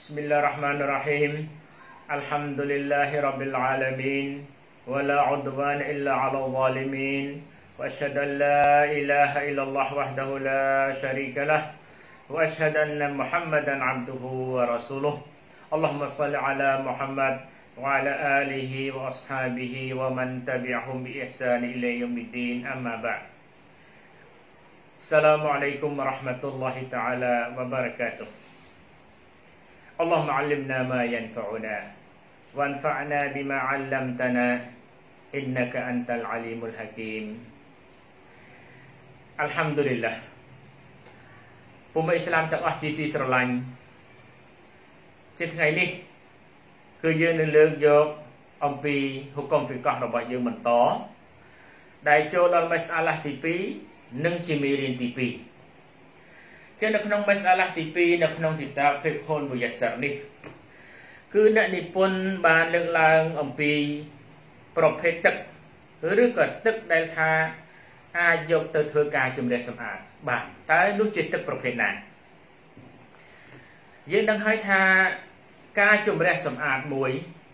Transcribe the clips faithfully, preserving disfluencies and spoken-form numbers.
Bismillahirrahmanirrahim. Alhamdulillahi rabbil alamin. Wala udwan illa ala zalimin. Wa asyhadu an la ilaha illallah wahdahu la syarikalah. Wa asyhadu anna Muhammadan abduhu wa rasuluh. Allahumma salli ala Muhammad wa ala alihi wa ashabihi wa man tabi'ahum bi ihsan ila yaumiddin. Amma ba'd. Assalamualaikum warahmatullahi taala wabarakatuh. Allahumma 'allimna ma yanfa'una wanfa'na bima 'allamtana innaka antal alimul hakim. Alhamdulillah. ពុំអ៊ីស្លាមទាំងអស់ជាទីស្រឡាញ់ជាថ្ងៃនេះគឺយើងនឹងលើកយកអំពីហុកុមហ្វីកះរបស់យើងបន្តដែលចូលដល់មស្អាឡាទីពីរនិងជាមេរៀនទីពីរ ជានៅក្នុងមស្អាឡាទីពីរនៅក្នុងគីតាប Fiqhul Muyassar នេះគឺអ្នកនិពន្ធបានលើកឡើងអំពីប្រភេទទឹកឬក៏ទឹកដែលថាអាចយកទៅធ្វើការជំនះសម្អាតបានតើនោះជាទឹកប្រភេទណាយើងដឹងហើយថាការជំនះសម្អាតមួយ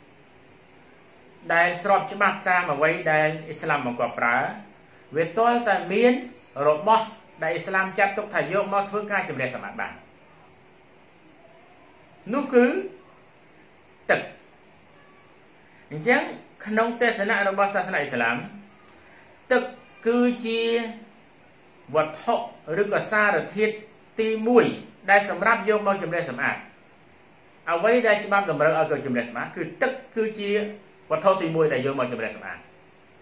ដែលស្របច្បាប់តាមអ្វីដែលអ៊ីស្លាមបង្គាប់ប្រើវាទាល់តែមានរបស់ដែលអ៊ីស្លាមចាត់ទុកថាយកមកធ្វើការជំនះសម្អាតបាននោះគឺទឹកអញ្ចឹងក្នុងទស្សនៈរបស់សាសនាអ៊ីស្លាមទឹកគឺជាវត្ថុឬក៏សារធាតុទីមួយដែលសម្រាប់យកមកជំនះសម្អាតអ្វីដែលច្បាប់តម្រូវឲ្យទៅជំនះសម្អាតគឺទឹកគឺជាវត្ថុទីមួយដែលយកមកជំនះសម្អាត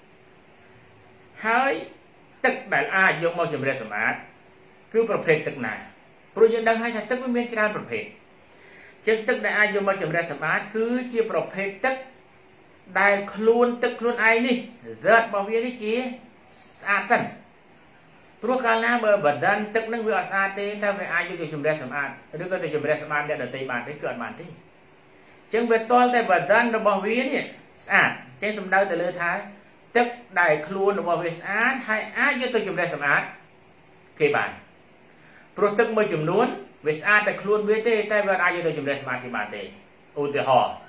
ហើយទឹកដែលអាចយកមកជំនះសម្អាតគឺប្រភេទទឹកណាព្រោះយើងដឹងហើយថាទឹកវាមានច្រើនប្រភេទចឹងទឹកដែលអាចយកមកជំនះសម្អាតគឺជាប្រភេទទឹកដែលខ្លួនទឹកខ្លួនឯងនេះរ៉ាត់របស់វានេះជាស្អាតសិនព្រោះកាលណាបើបដានទឹកនឹងវាអត់ស្អាតទេតើវាអាចយកទៅជំនះសម្អាតឬក៏ទៅជំនះសម្អាតអ្នកដទៃបានទេគឺអត់បានទេចឹងវាតល់តែបដានរបស់វានេះស្អាតចឹងសំដៅទៅលើថាទឹកដែលខ្លួនរបស់វាស្អាតហើយអាចយកទៅជំនះសម្អាតគេបានព្រោះទឹកមួយចំនួនវាស្អាតតែខ្លួនវាទេតែវាអាចយកទៅជំនះសម្អាតគេបានទេឧទាហរណ៍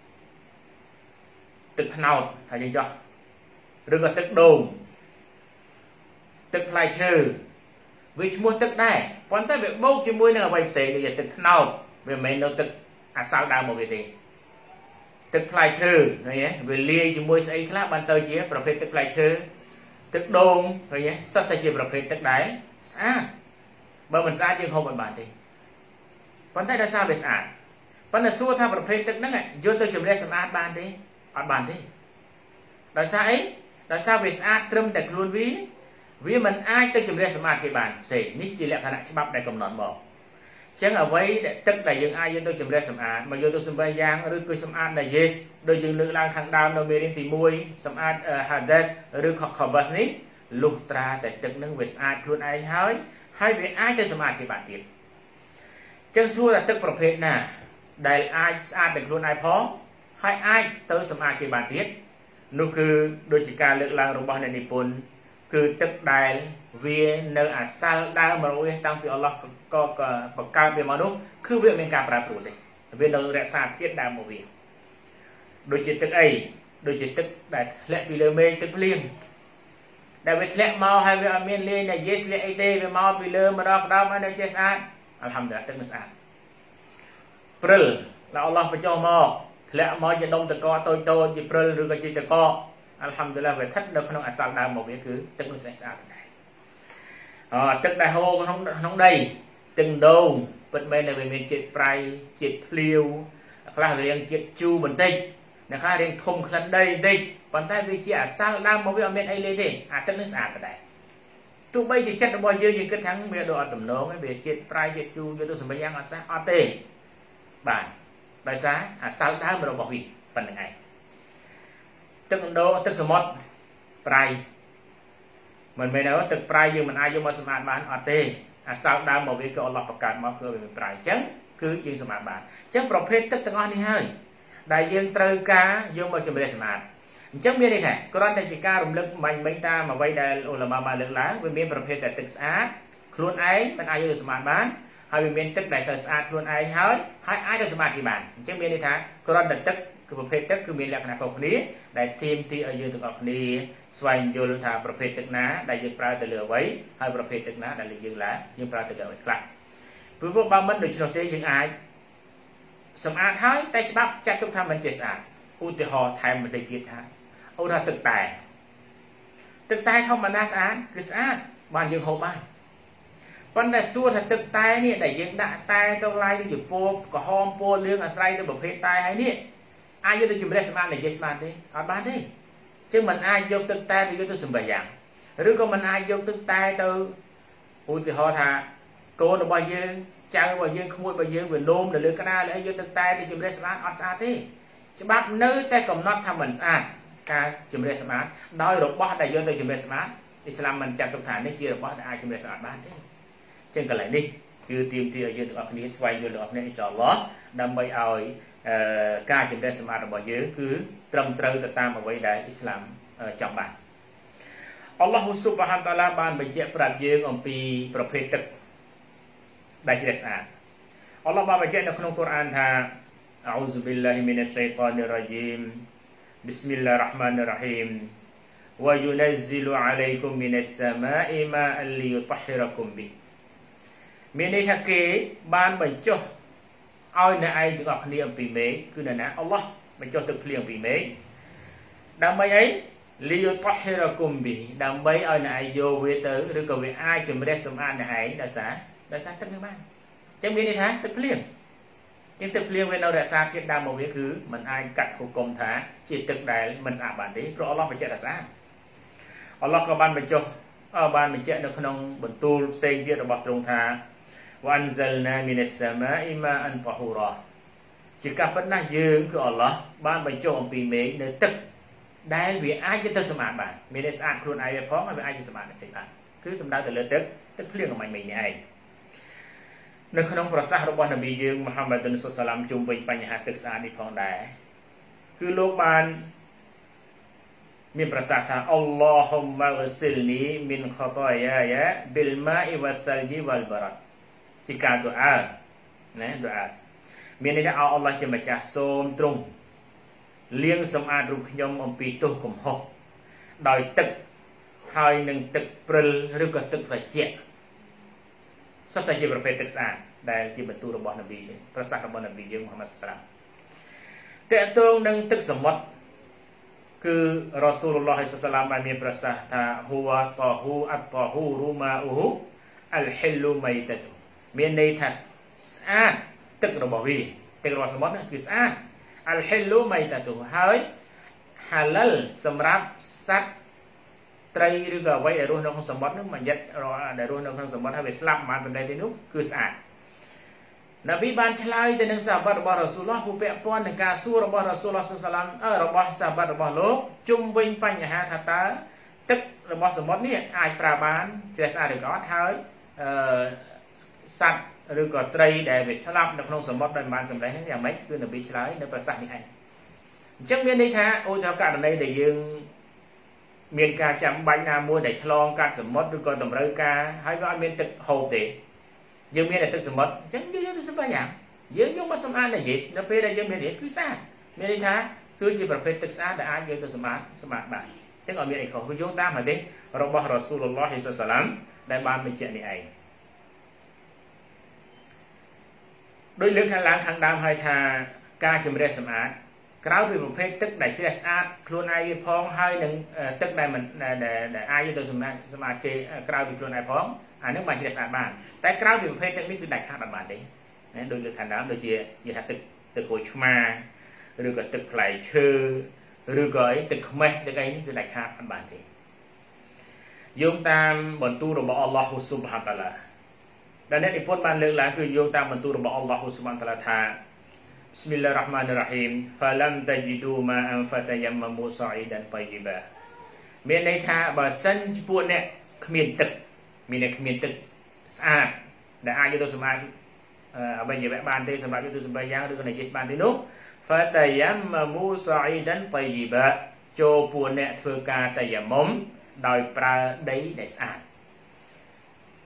ទឹកត្នោតថាយើងចោះឬក៏ទឹកដូងទឹកផ្លែឈើវាឈ្មោះទឹកដែរប៉ុន្តែវាបូកជាមួយនឹងអ្វីផ្សេងដូចជាទឹកត្នោតវាមិនមែននៅទឹកអាសោដើមមកវាទេទឹកផ្លែឈើឃើញទេវាលាយជាមួយស្អីខ្លះបានទៅជាប្រភេទទឹកផ្លែឈើទឹកដូងឃើញទេសុទ្ធតែជាប្រភេទទឹកដែលស្អាតបើមិនស្អាតយើងហូបមិនបានទេប៉ុន្តែដោយសារវាស្អាតប៉ុន្តែសួរថាប្រភេទទឹកហ្នឹងយកទៅជំនះសម្អាតបានទេអត់បានទេដោយសារអីដោយសារវាស្អាតត្រឹមតែខ្លួនវាវាមិនអាចទៅជំនះសម្អាតគេបានផ្សេងនេះជាលក្ខណៈច្បាប់ដែលកំណត់មកចឹងអ្វីដែលទឹកដែលយើងអាចយកទៅជំនះសម្អាតមកយកទៅសម្បៃយ៉ាងឬក៏សម្អាតដែល yes ដូចយើងលើកឡើងខាងដើមនៅមេរៀនទីមួយសម្អាត hadath ឬ khabas នេះលុះត្រាតែទឹកនឹងវាស្អាតខ្លួនឯងហើយហើយវាអាចទៅសម្អាតគេបានទៀតចឹងសួរថាទឹកប្រភេទណាដែលអាចស្អាតតែខ្លួនឯងផងហើយអាចទៅសម្អាតគេបានទៀតនោះគឺដូចជាការលើកឡើងរបស់អ្នកនិពន្ធគឺទឹកដែលវានៅអាសាលដើមរបស់វាតាំងពីអល់ឡោះក៏បង្កើតវាមកនោះគឺវាមានការប្រែប្រួលទេវានៅរក្សាភាពដើមមកវាដូចជាទឹកអីដូចជាទឹកដែលធ្លាក់ពីលើមេឃទឹកភ្លៀងដែលវាធ្លាក់មកហើយវាអត់មានលាយនៃយេសលាក់អីទេវាមកពីលើម្ដងម្ដងហើយនៅជាស្អាតអល់ហាំឌុលឡាទឹកនោះស្អាតព្រិលដែលអល់ឡោះបញ្ចុះមកធ្លាក់មកជាដុំតកតូចតូចជាព្រិលឬក៏ជាតកអល់ហាំឌុលឡាវាស្ថិតនៅក្នុងអាសាលដើមមកវាគឺទឹកនោះស្អាតដែរអទឹកដែលហូរក្នុងក្នុងដីទឹកដូងពិតមែនតែវាមានជាតិប្រៃជាតិភ្លាវខ្លះរៀងជាតិជូរបន្តិចអ្នកខ្លះរៀងធំក្លិនដីបន្តិចប៉ុន្តែវាជាអាសាលដើមមកវាអត់មានអីលេទេអាទឹកនេះស្អាតដែរទោះបីជាចិត្តរបស់យើងយើងគិតថាវាដូចអត់តំណងវាជាតិប្រៃជាតិជូរយកទៅសម្បយ៉ាងអត់ស្អាតអត់ទេបាទដោយសារអាសាលដើមរបស់វាប៉ុណ្្នឹងឯងទឹកដូងទឹកសមុទ្រប្រៃមិនមែនថាទឹកប្រៃយើងមិនអាចយកមកសម្អាតបានអត់ទេអាសាលដើមមកវាគឺអល់ឡោះបង្កើតមកគឺវាប្រៃអញ្ចឹងគឺយើងសម្អាតបានអញ្ចឹងប្រភេទទឹកទាំងអស់នេះហើយដែលយើងត្រូវការយកមកជំនះសម្អាតអញ្ចឹងមានន័យថាគ្រាន់តែជាការរំលឹកបាញ់មិញតាមអ្វីដែលឧលមាបានលើកឡើងវាមានប្រភេទតែទឹកស្អាតខ្លួនឯងមិនអាចយកទៅសម្អាតបានហើយវាមានទឹកដែលទៅស្អាតខ្លួនឯងហើយហើយអាចទៅសមាធិបានអញ្ចឹងមានន័យថាគ្រាន់តែទឹកគឺប្រភេទទឹកគឺមានលក្ខណៈខុសគ្នាដែលទាមទារឲ្យយើងទាំងអស់គ្នាស្វែងយល់ថាប្រភេទទឹកណាដែលយើងប្រើទៅលើអ្វីហើយប្រភេទទឹកណាដែលយើងឡាយើងប្រើទៅលើអ្វីខ្លះព្រោះបើមិនដូច្នោះទេយើងអាចសម្អាតហើយតែច្បាប់ចាត់ទុកថាមិនជាស្អាតឧទាហរណ៍ថែមបន្តិចទៀតថាឧទាហរណ៍ទឹកតែទឹកតែធម្មតាស្អាតគឺស្អាតបានយើងហូបបានប៉ុន្តែសួរថាទឹកតែនេះដែលយើងដាក់តែទៅឡាយដូចជាពណ៌ក្រហមពណ៌លឿងអាស្រ័យទៅប្រភេទតែហើយនេះអាចយកទៅជំរះសម្អាតនិយាយស្មានទេអត់បានទេអញ្ចឹងមិនអាចយកទឹកតែទៅយកទៅសម្បយ៉ាងឬក៏មិនអាចយកទឹកតែទៅឧទាហរណ៍ថាកូនរបស់យើងចៅរបស់យើងក្មួយរបស់យើងវានោមនៅលើក្តារហើយយកទឹកតែទៅជំរះសម្អាតអត់ស្អាតទេច្បាប់នៅតែកំណត់ថាមិនស្អាតការជំរះសម្អាតដោយរបស់ដែលយកទៅជំរះសម្អាតអ៊ីស្លាមមិនចាត់ទុកថានេះជារបស់ដែលអាចជំរះសម្អាតបានទេចឹងកន្លែងនេះគឺទាមទារឲ្យយើងទាំងអស់គ្នាស្វែងយល់ទាំងអស់គ្នាអ៊ីនសាអល់ឡោះដើម្បីឲ្យការជំនះសម្បត្តិរបស់យើងគឺត្រឹមត្រូវទៅតាមអ្វីដែលអ៊ីស្លាមចង់បានអល់ឡោះស៊ុបហានតាឡាបានបញ្ជាក់ប្រាប់យើងអំពីប្រភេទទឹកដែលជ្រះស្អាតអល់ឡោះបានបញ្ជាក់នៅក្នុងកូរ៉ានថាអោស៊ុប៊ីលឡាហ៊ីមីនស្សៃតានីររ៉ាជីមប៊ីស្មិលឡាហ៊ីររ៉ាហ្មានីររ៉ាហ៊ីមوينزل عليكم من السماء ماء ليطهركم بهមានន័យថាគេបានបញ្ចុះឲ្យអ្នកឯងទាំងអស់គ្នាអំពីមេឃគឺអ្នកណាអល់ឡោះបញ្ចុះទឹកភ្លៀងអំពីមេឃដើម្បីអីលីយុតហ៊ីរ៉ាគុំប៊ីដើម្បីឲ្យអ្នកឯងយកវាទៅឬក៏វាអាចជំរះសម្អាតអ្នកឯងដោយសារដោយសារទឹកនេះបានអញ្ចឹងមានន័យថាទឹកភ្លៀងអញ្ចឹងទឹកភ្លៀងវានៅរក្សាភាពដើមរបស់វាគឺมันអាចកាត់ហុគមថាជាទឹកដែលមិនស្អាតបានទេព្រោះអល់ឡោះបញ្ជាក់ថាស្អាតអល់ឡោះក៏បានបញ្ចុះបានបញ្ជាក់នៅក្នុងបន្ទូលផ្សេងទៀតរបស់ទ្រង់ថាوأنزلنا من السماء ماء طهورا ជាការពិតណាស់យើងគឺអល់ឡោះបានបញ្ចុះអំពីមេឃនៅទឹកដែលវាអាចទៅសម្អាតបានមានតែស្អាតខ្លួនឯងវាផងហើយវាអាចទៅសម្អាតអ្នកទៀតបានគឺសំដៅទៅលើទឹកទឹកភ្លៀងអំបញ្ញមិញនេះឯងនៅក្នុងប្រសាសន៍របស់នប៊ីយើងមូហាម៉ាត់សុសឡាមជុំវិញបញ្ហាទឹកស្អាតនេះផងដែរគឺលោកបានមានប្រសាសន៍ថាអល់ឡោហ៊ុមម៉ាហ្សិលនីមីនខតាយាយាប៊ីលម៉ាអ៊ីវ៉ាសលជីវ៉ាល់បារ៉ាជាការទូអាណាទូអាមានន័យថាអល់ឡោះជាម្ចាស់សូមទ្រង់លាងសម្អាតរូបខ្ញុំអំពីទោសកំហុសដោយទឹកហើយនឹងទឹកព្រិលឬក៏ទឹកត្រជាក់សុទ្ធតែជាប្រភេទទឹកស្អាតដែលជាបន្ទូលរបស់នប៊ីប្រសាសន៍របស់នប៊ីយើងមូហាម៉ាត់សុសឡាមតើតើនឹងទឹកសមុទ្រគឺរ៉ាស៊ូលឡោះសុសឡាមបានមានប្រសាសន៍ថាហូវ៉ាតាហ៊ូអតតាហ៊ូរូម៉ាអ៊ូហ៊ូអលហ៊ីលូម៉ៃតាទូមានន័យថាស្អាតទឹករបស់វាទឹករបស់សមុទ្រគឺស្អាតអលហ៊ីលូម៉ៃតាទូហើយហាឡាល់សម្រាប់សត្វត្រីឬក៏អ្វីដែលរស់នៅក្នុងសមុទ្រនោះមួយចិត្តដែលរស់នៅក្នុងសមុទ្រហើយវាស្លាប់មិនបានសម្ដែងទេនោះគឺស្អាតនប៊ីបានឆ្លើយទៅនឹងសាហាបរបស់រ៉ាស៊ូលឡោះผู้ពាក់ព័ន្ធនឹងការសួររបស់រ៉ាស៊ូលឡោះសល្លាមអឺរបស់សាហាបរបស់លោកជុំវិញបញ្ហាថាតើទឹករបស់សមុទ្រនេះអាចប្រើបានជ្រះស្អាតឬក៏អត់ហើយអឺសត្វឬក៏ត្រីដែលវាស្លាប់នៅក្នុងសមុទ្រដោយមិនបានសម្ដែងនេះយ៉ាងម៉េចគឺនប៊ីឆ្លើយនៅប្រសាសន៍នេះឯងអញ្ចឹងមានន័យថាឧទាហរណ៍ករណីដែលយើងមានការចាំបាច់ណាមួយដែលឆ្លងកាត់សមុទ្រឬក៏តម្រូវការហើយវាអត់មានទឹកហូបទេយើងមានតែទឹកសមុទ្រអញ្ចឹងយើងយកទៅសម្បាយ៉ាងយើងយកមកសម្អាតនៅយេសនៅពេលដែលយើងមានយេសគឺស្អាតមានន័យថាគឺជាប្រភេទទឹកស្អាតដែលអាចយកទៅសម្អាតសម្អាតបានទាំងអត់មានអីខុសគឺយោងតាមហាឌីសរបស់រ៉ាស៊ូលឡោះហ៊ីសឡាមដែលបានបញ្ជាក់នេះឯងដោយលើកខាងឡើងខាងដើមហើយថាការជំរះសម្អាតក្រៅពីប្រភេទទឹកដែលជ្រះស្អាតខ្លួនឯងវាផងហើយនឹងទឹកដែលមិនដែលអាចយកទៅសម្អាតសម្អាតគេក្រៅពីខ្លួនឯងផងអានេះបានជ្រះស្អាតបានតែក្រៅពីប្រភេទទឹកនេះគឺដាច់ខាតអត់បានទេណាដោយលើកខាងដើមដូចជានិយាយថាទឹកទឹកក្រូចឆ្មាឬក៏ទឹកផ្លែឈើឬក៏អីទឹកខ្មេះទឹកអីនេះគឺដាច់ខាតអត់បានទេយោងតាមបន្ទូលរបស់អល់ឡោះស៊ុបហានតាឡាដែលអ្នកនិពន្ធបានលើកឡើងគឺយោងតាមបន្ទូលរបស់អល់ឡោះស៊ុបហានតាឡាថាبسم الله الرحمن الرحيم فلم تجدوا ماء فتيمموا صعيدا طيبا មានន័យថាបើសិនជាពួកអ្នកគ្មានទឹកមានអ្នកគ្មានទឹកស្អាតដែលអាចយកទៅសម្អាតអ្វីជាបានទេសម្រាប់យកទៅសម្បាយ៉ាងឬក៏និយាយបានទេនោះ fatayammamu sa'idan tayyiba ចូលពួកអ្នកធ្វើការតយមុំដោយប្រើដីដែលស្អាត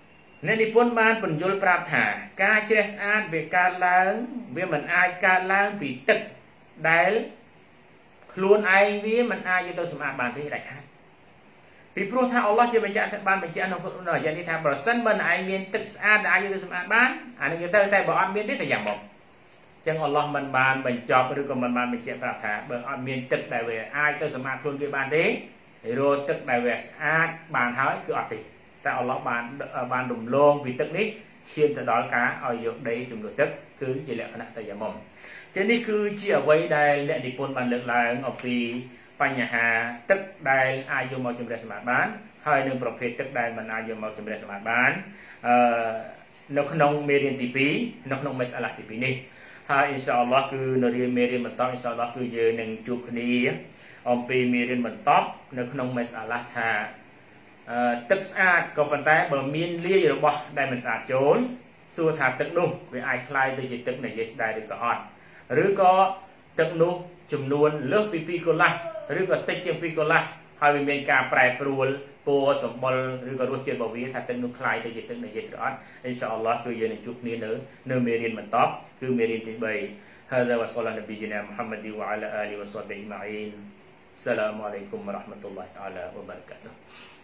អ្នកនិពន្ធបានបញ្យល់ប្រាប់ថាការជ្រះស្អាតវាកើតឡើងវាមិនអាចកើតឡើងពីទឹកដែលខ្លួនឯងវាមិនអាចយកទៅសម្អាតបានទេដាច់ខាតពីព្រោះថាអល់ឡោះជាម្ចាស់បានបញ្ជាក់ក្នុងអាយ៉ានេះថាប្រសិនបើអ្នកឯងមានទឹកស្អាតដែលអាចយកទៅសម្អាតបានអានេះទៅតែបើអត់មានទេតែយ៉ាងមកអញ្ចឹងអល់ឡោះមិនបានបញ្ចប់ឬក៏មិនបានបញ្ជាក់ប្រាប់ថាបើអត់មានទឹកដែលវាអាចទៅសម្អាតខ្លួនគេបានទេរកទឹកដែលវាស្អាតបានហើយគឺអត់ទេតែអល់ឡោះបានបានរំលងពីទឹកនេះឈានទៅដល់ការឲ្យយកដីជំនួសទឹកគឺជាលក្ខណៈតយមុំជានេះគឺជាអ្វីដែលអ្នកនិពន្ធបានលើកឡើងអំពីបញ្ហាទឹកដែលអាចយកមកជំរះសម្អាតបានហើយនឹងប្រភេទទឹកដែលមិនអាចយកមកជំរះសម្អាតបានអឺនៅក្នុងមេរៀនទីពីរនៅក្នុងមេសាឡាទីពីរនេះហើយអ៊ីនសាអល់ឡោះគឺនៅរៀនមេរៀនបន្តអ៊ីនសាអល់ឡោះគឺយើងនឹងជួបគ្នាអំពីមេរៀនបន្តនៅក្នុងមេសាឡាថាទឹកស្អាតក៏ប៉ុន្តែបើមានលាយរបស់ដែលមិនស្អាតចូលសួរថាទឹកនោះវាអាចคล้ายទៅជាទឹកនៃយេសដែរឬក៏អត់ឬក៏ទឹកនោះចំនួនលើសពីពីរកុលាស់ឬក៏តិចជាងពីរកុលាស់ហើយវាមានការប្រែប្រួលពណ៌សម្បុរឬក៏រសជាតិរបស់វាថាទឹកនោះคล้ายទៅជាទឹកនៃយេសឬអត់អ៊ីនសាអល់ឡោះគឺយើងនឹងជួបគ្នានៅនៅមេរៀនបន្តគឺមេរៀនទីបីهذا وصلى نبينا محمد وعلى آله وصحبه أجمعين السلام عليكم ورحمة الله تعالى وبركاته